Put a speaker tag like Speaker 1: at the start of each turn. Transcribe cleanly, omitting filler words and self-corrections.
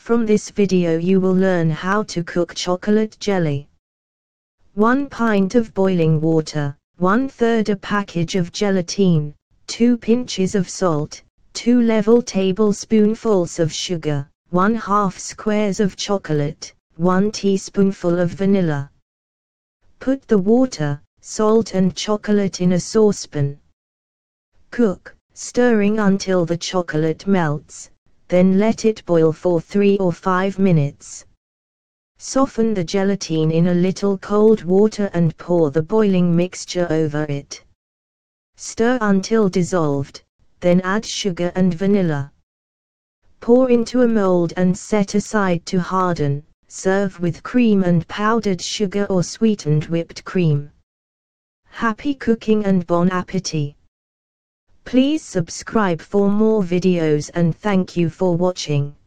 Speaker 1: From this video you will learn how to cook chocolate jelly. 1 pint of boiling water, 1/3 a package of gelatine, 2 pinches of salt, 2 level tablespoonfuls of sugar, 1/2 squares of chocolate, 1 teaspoonful of vanilla. Put the water, salt and chocolate in a saucepan. Cook, stirring until the chocolate melts, then let it boil for 3 or 5 minutes. Soften the gelatine in a little cold water and pour the boiling mixture over it. Stir until dissolved, then add sugar and vanilla. Pour into a mould and set aside to harden. Serve with cream and powdered sugar or sweetened whipped cream. Happy cooking and bon appétit! Please subscribe for more videos and thank you for watching.